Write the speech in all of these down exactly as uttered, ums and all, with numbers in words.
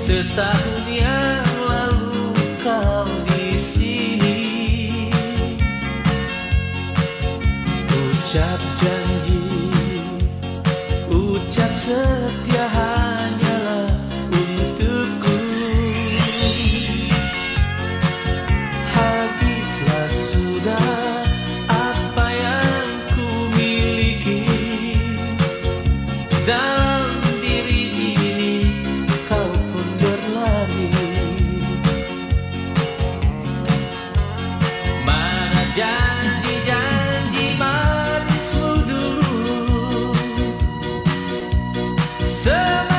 Setahun yang lalu kau di sini ucap janji, ucap setia hanyalah untukku. Habislah sudah apa yang ku miliki. Dalam diri ini kau pun berlari. Mana janji-janji manismu dulu. Semua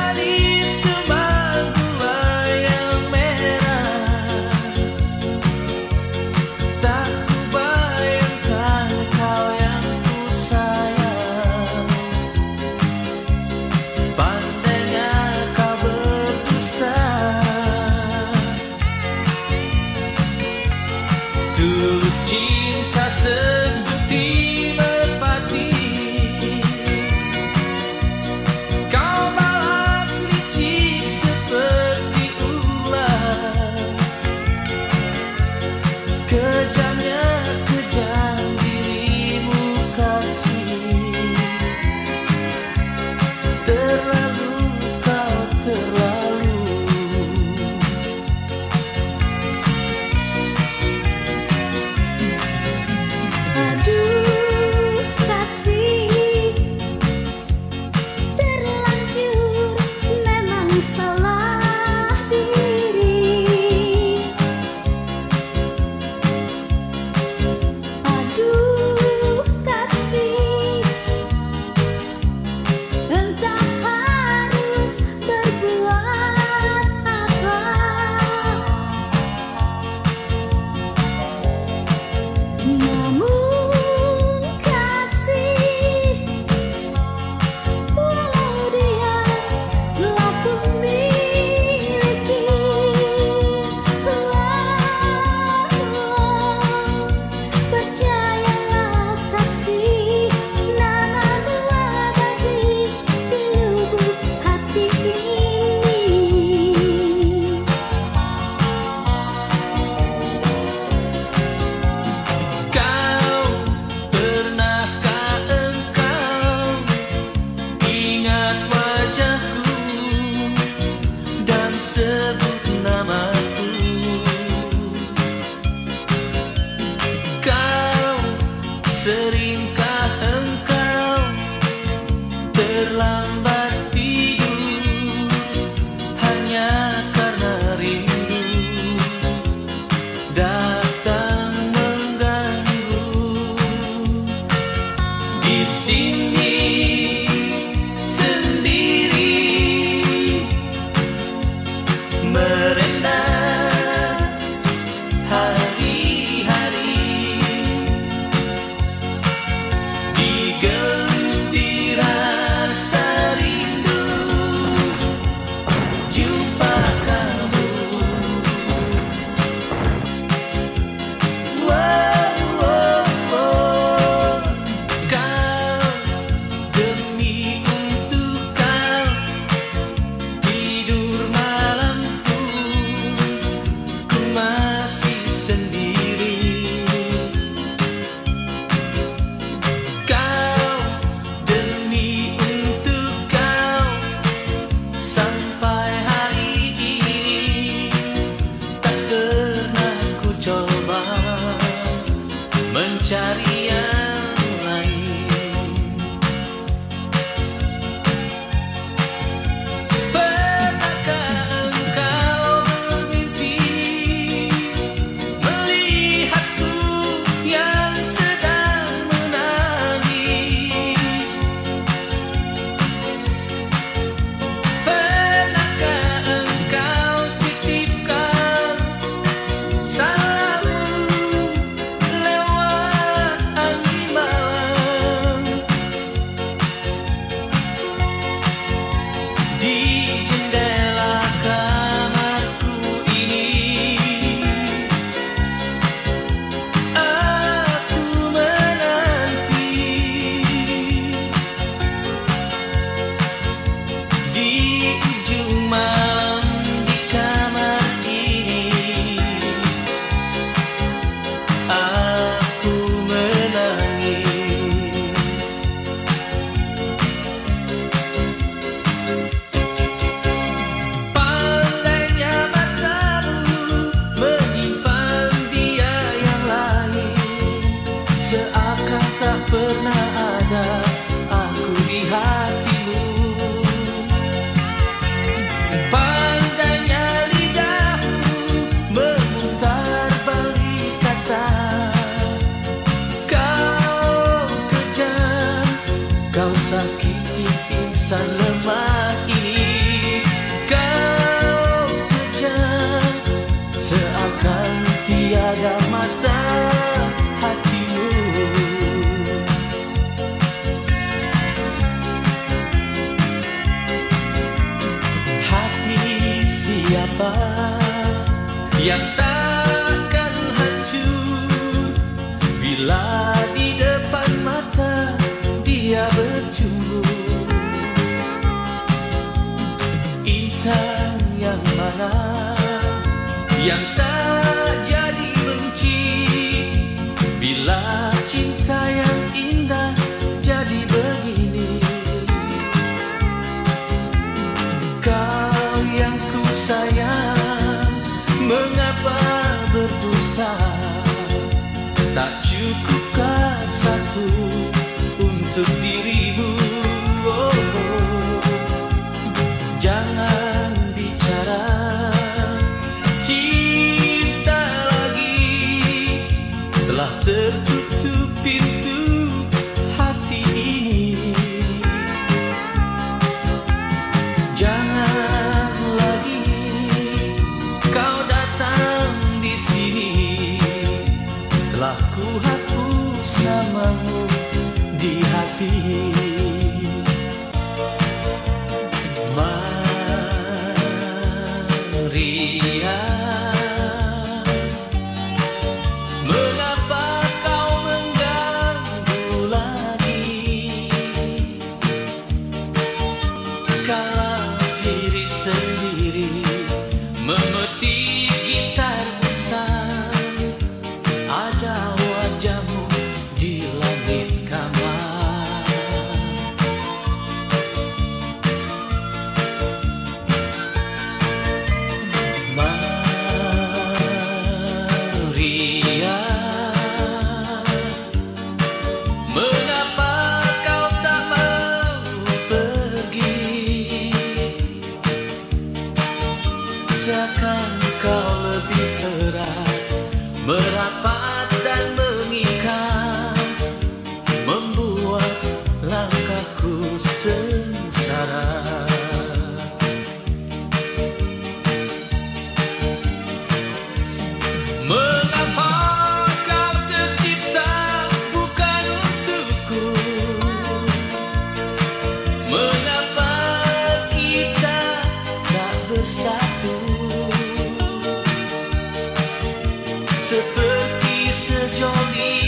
apa yang takkan hancur bila di depan mata dia bercumbu. Insan yang mana yang tak jadi benci bila cinta yang indah jadi begini. Kau yang ku sayang, mengapa berdusta? Tak cukupkah satu untuk dirimu? Oh, oh. Jangan bicara cinta lagi, telah tertutup pintu hati ini. Jangan lagi kau datang di sini, telah ku hapus namamu di hati. Maria, mengapa kau mengganggu lagi? Kalau diri sendiri memetik gitar besar, ada wajahmu di langit kamar. Maria, mengapa kau tak mau pergi? Seakan kau lebih erat merapat dan mengikat, membuat langkahku sengsara. Mengapa kau tercipta bukan untukku? Mengapa kita tak bersatu? Seperti sejoli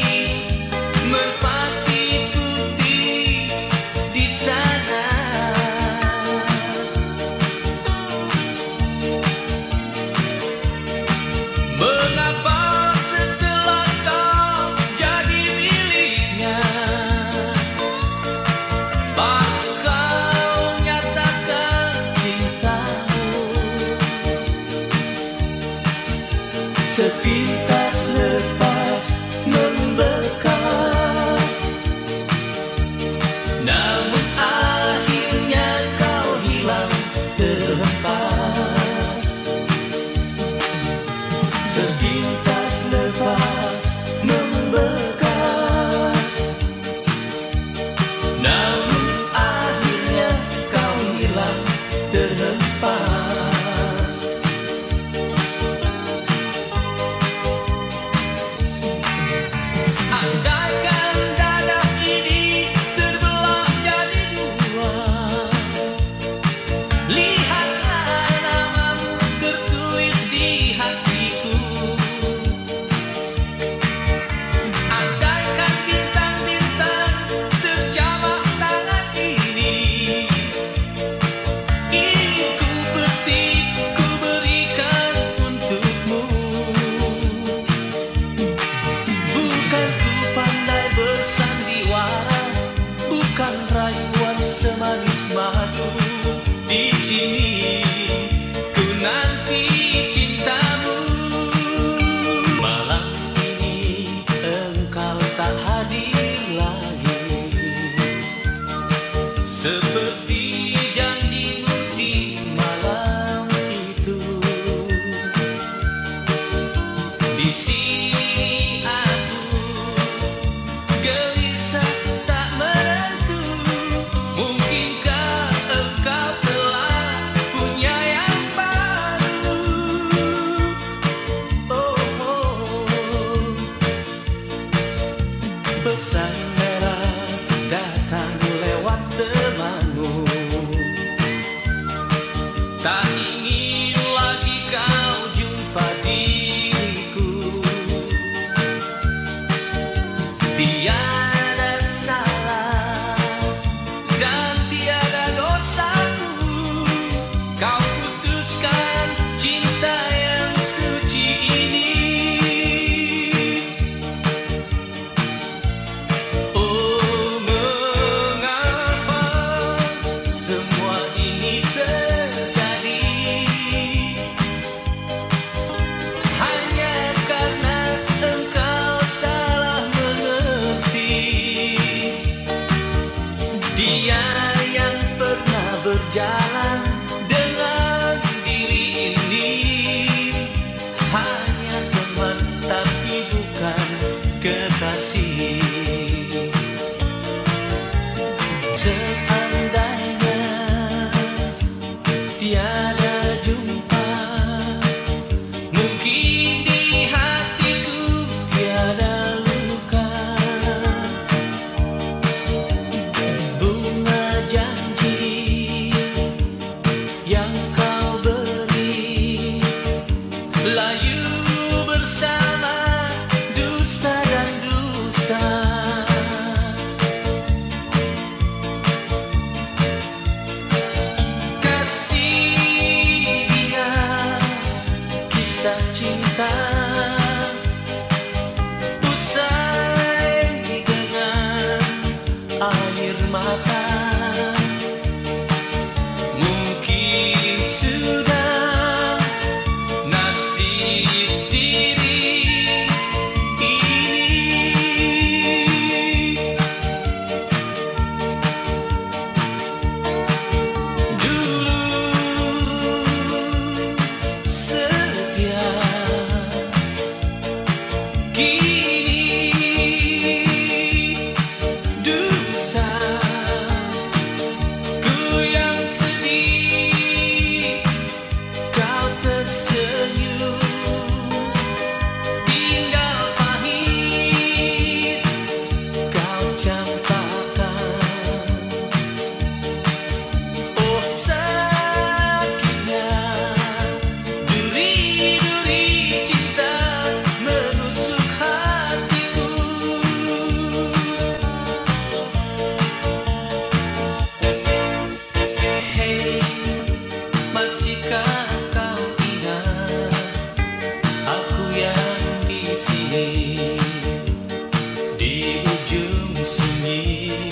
merpati putih di sana. Mengapa setelah kau jadi miliknya, baru kau nyatakan cintamu? Sepintas lepas membekas, namun akhirnya kau hilang terhempas. Sepintas lepas membekas, namun akhirnya kau hilang terhempas. Andaikan dada ini terbelah jadi dua, lihatlah tiada jumpa. Mungkin di hatiku tiada luka. Bunga janji yang kau beri, layu bersama dusta dan dusta. Cinta usai dengan air mata. Mungkin sudah nasib diri ini. Dulu setia, kini dusta. Ku yang sedih, kau tersenyum. Indah pahit, kau campakkan. Oh sakitnya duri-duri cinta menusuk hatiku. Hei, masihkah kau ingat aku yang di sini, di ujung sunyi?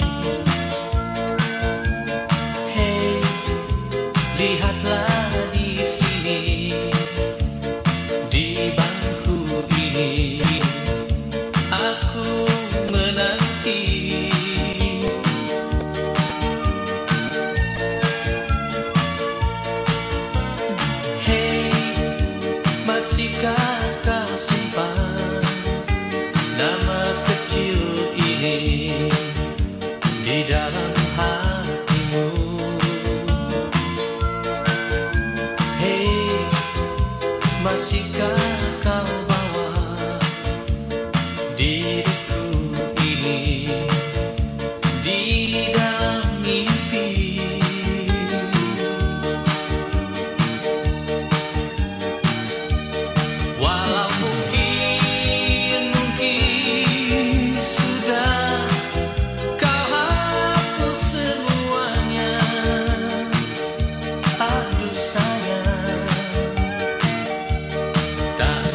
Hei, lihatlah di sini, di bangku ini aku menanti. Hei, masihkah kau simpan nama kecil ini di dalam hatimu? Hei, masihkah kau bawa diriku ini di dalam mimpi? Walau mungkin, mungkin sudah kau hapus semuanya. Aduh sayang, tak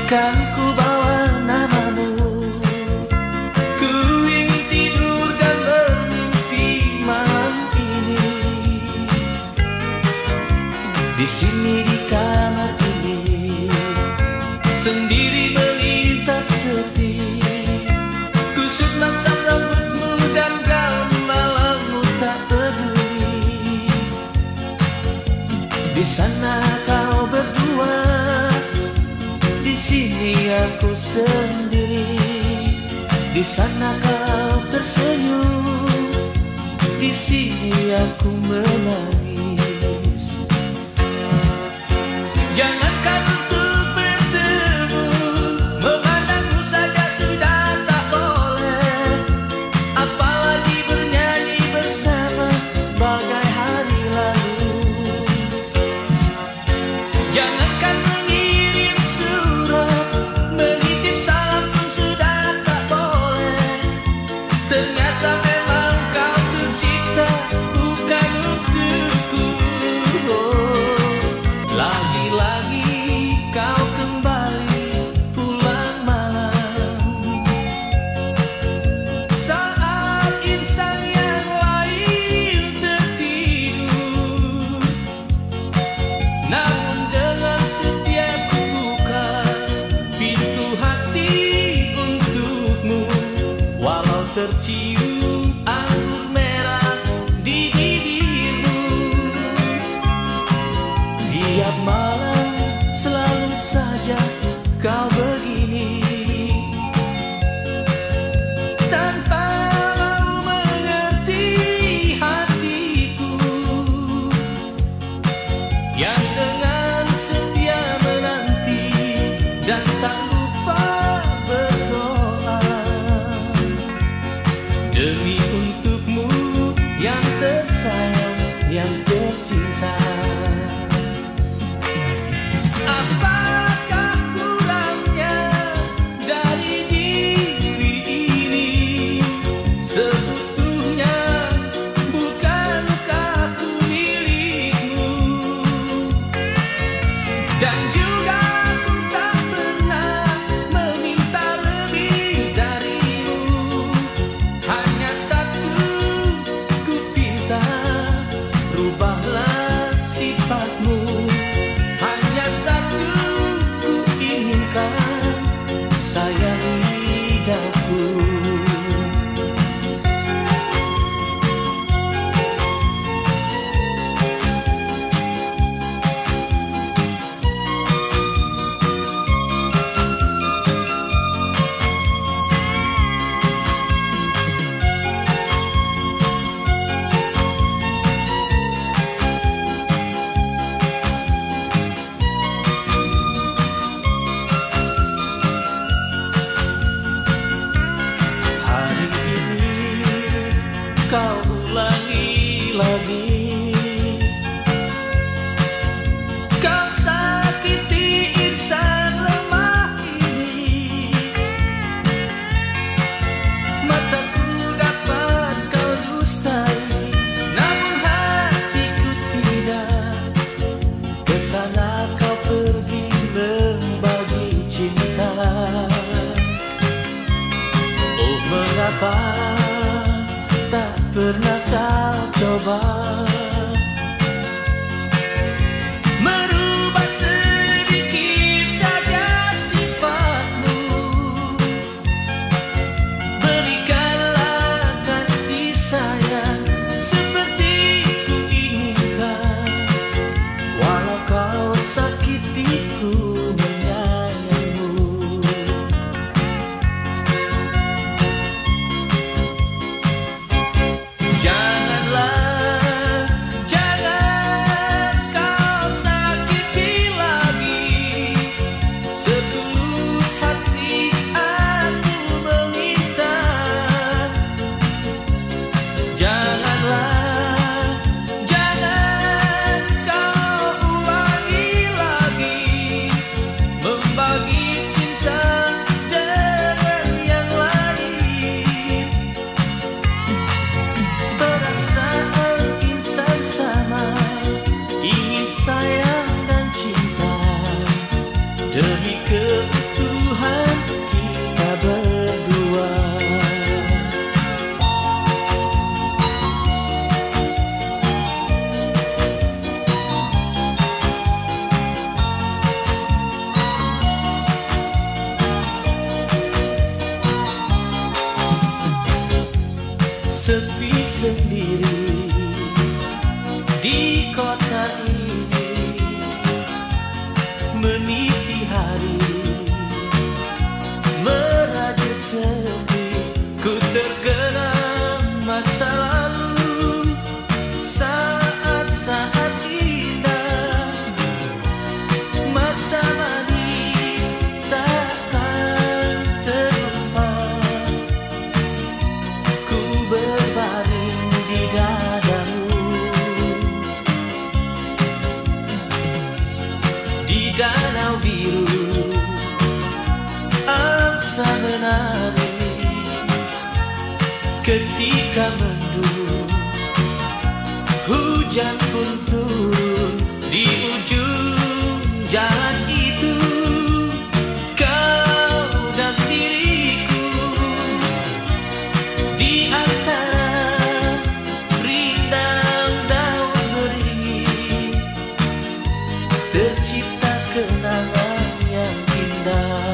Kan ku bawa namamu, ku ingin tidur dan bermimpi malam ini. Di sini di kamar ini, sendiri melintas sepi. Kusut masam rambutmu dan gaun malammu tak peduli. Di sana kau berdua, di sini aku sendiri. Di sana kau tersenyum, di sini aku menangis. Jangankan untuk bertemu, memandangmu saja sudah tak boleh. Apalagi bernyanyi bersama bagai hari lalu. Jangankan mengirim surat, menitip salam pun sudah tak boleh. Ternyata memang kau tercipta bukan untukku. Oh, lagi-lagi kau kembali pulang malam, saat insan yang lain tertidur. Namun dengan setia ku buka pintu hati untukmu, walau tercium anggur merah di bibirmu. Tiap malam selalu saja kau begini, tanpa mau mengerti hatiku yang dengan setia menanti dan tak lupa berdoa demi untukmu yang tersayang, yang tercinta. Apakah kurangnya dari diri ini? Seutuhnya bukankah aku milikmu? Dan juga aku tak pernah meminta lebih darimu. Hanya satu ku pinta, rubahlah sifatmu. Hanya satu ku inginkan, sayang lidahku. Hari ini kau ulangi lagi, kau sakiti insan lemah ini. Mataku dapat kau dustai, namun hatiku tidak. Kesana kau pergi membagi cinta. Oh, mengapa tak pernah kau coba merubah sedikit saja sifatmu? Berikanlah kasih sayang seperti ku inginkan, walau kau sakitiku menyayangimu. Janganlah, jangan kau sakiti lagi. Setulus hati aku meminta. Janganlah, jangan kau ulangi lagi membagi cinta dengan yang lain. Perasaan insan sama, ingin sayang dan cinta demi keutuhan ketika mendung, hujan pun turun di ujung jalan itu. Kau dan diriku di antara rindang daun bering, tercipta kenangan yang indah.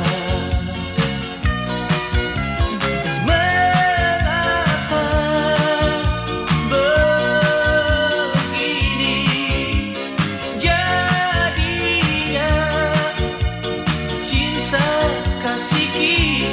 Kasih kita